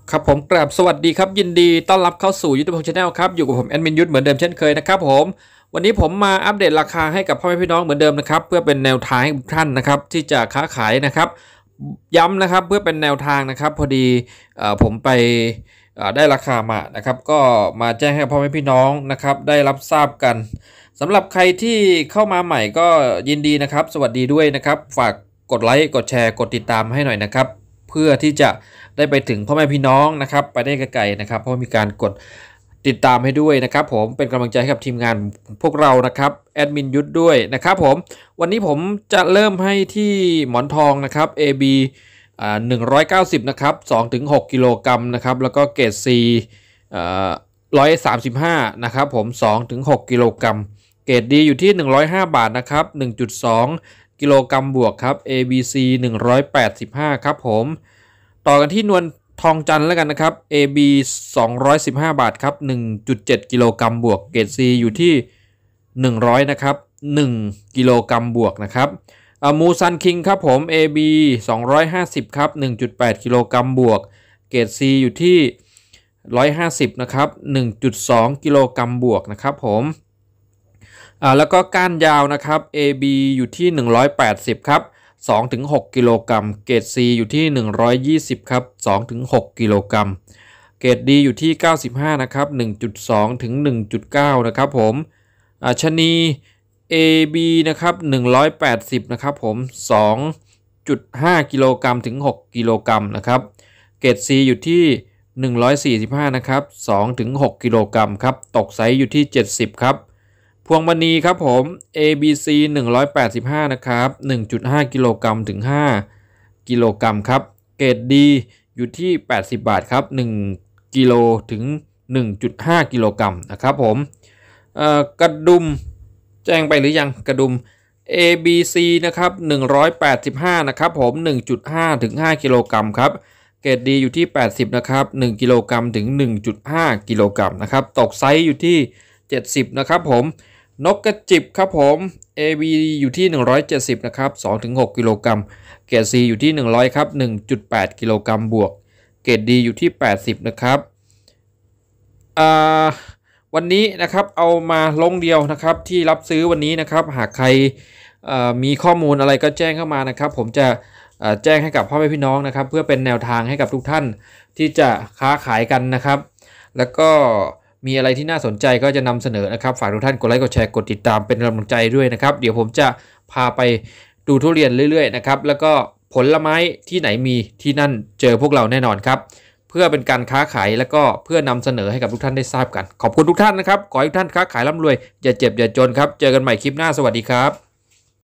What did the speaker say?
ครับผมกราบสวัสดีครับยินดีต้อนรับเข้าสู่ยุทธพงศ์ชาแนลครับอยู่กับผมแอดมินยุทธเหมือนเดิมเช่นเคยนะครับผมวันนี้ผมมาอัปเดตราคาให้กับพ่อแม่พี่น้องเหมือนเดิมนะครับเพื่อเป็นแนวทางให้ทุกท่านนะครับที่จะค้าขายนะครับย้ำนะครับเพื่อเป็นแนวทางนะครับพอดีผมไปได้ราคามานะครับก็มาแจ้งให้พ่อแม่พี่น้องนะครับได้รับทราบกันสำหรับใครที่เข้ามาใหม่ก็ยินดีนะครับสวัสดีด้วยนะครับฝากกดไลค์กดแชร์กดติดตามให้หน่อยนะครับเพื่อที่จะได้ไปถึงพ่อแม่พี่น้องนะครับไปได้ไกลๆนะครับเพราะมีการกดติดตามให้ด้วยนะครับผมเป็นกำลังใจให้กับทีมงานพวกเรานะครับแอดมินยุทธด้วยนะครับผมวันนี้ผมจะเริ่มให้ที่หมอนทองนะครับ AB 190นะครับ2-6กิโลกรัมนะครับแล้วก็เกรด C 135นะครับผม2-6กิโลกรัมเกรด D อยู่ที่105บาทนะครับ1.2กิโลกรัมบวกครับ ABC 185ครับผมต่อกันที่นวลทองจันทร์แล้วกันนะครับ AB 215บาทครับ1.7กิโลกรัมบวกเกรด C อยู่ที่100นะครับ1กิโลกรัมบวกนะครับมูซันคิงครับผม AB 250ครับ1.8กิโลกรัมบวกเกรด C อยู่ที่150นะครับ1.2กิโลกรัมบวกนะครับผมแล้วก็ก้านยาวนะครับ AB อยู่ที่180ครับ2-6กิโลกรัมเกรด C อยู่ที่120ครับ2-6กิโลกรัมเกรด D อยู่ที่95นะครับ1.2 ถึง 1.9 นะครับผมชนี AB นะครับ180นะครับผม2.5กิโลกรัมถึง6กิโลกรัมนะครับเกรด C อยู่ที่145นะครับ2-6กิโลกรัมครับตกไซส์อยู่ที่70ครับพวงมณีครับผม ABC 185นะครับ1.5กิโลกรัมถึง5กิโลกรัมครับเกรด D อยู่ที่80บาทครับ1กิโลถึง 1.5 กิโลกรัมนะครับผมกระดุมแจ้งไปหรือยังกระดุม ABC นะครับ185นะครับผม 1.5 ถึง 5กิโลกรัมครับเกรด D อยู่ที่80นะครับ1กิโลกรัมถึง 1.5 กิโลกรัมนะครับตกไซส์อยู่ที่70นะครับผมนกกระจิบครับผม AB อยู่ที่170นะครับ 2-6 กิโลกรัมเกรด C อยู่ที่100ครับ 1.8 กิโลกรัมบวกเกรด D อยู่ที่80นะครับวันนี้นะครับเอามาลงเดียวนะครับที่รับซื้อวันนี้นะครับหากใครมีข้อมูลอะไรก็แจ้งเข้ามานะครับผมจะแจ้งให้กับพ่อแม่พี่น้องนะครับเพื่อเป็นแนวทางให้กับทุกท่านที่จะค้าขายกันนะครับแล้วก็มีอะไรที่น่าสนใจก็จะนำเสนอนะครับฝากทุกท่านกดไลค์กดแชร์กดติดตามเป็นกำลังใจด้วยนะครับเดี๋ยวผมจะพาไปดูทุเรียนเรื่อยๆนะครับแล้วก็ผลไม้ที่ไหนมีที่นั่นเจอพวกเราแน่นอนครับเพื่อเป็นการค้าขายแล้วก็เพื่อนำเสนอให้กับทุกท่านได้ทราบกันขอบคุณทุกท่านนะครับขอให้ทุกท่านค้าขายร่ำรวยอย่าเจ็บอย่าจนครับเจอกันใหม่คลิปหน้าสวัสดีครับ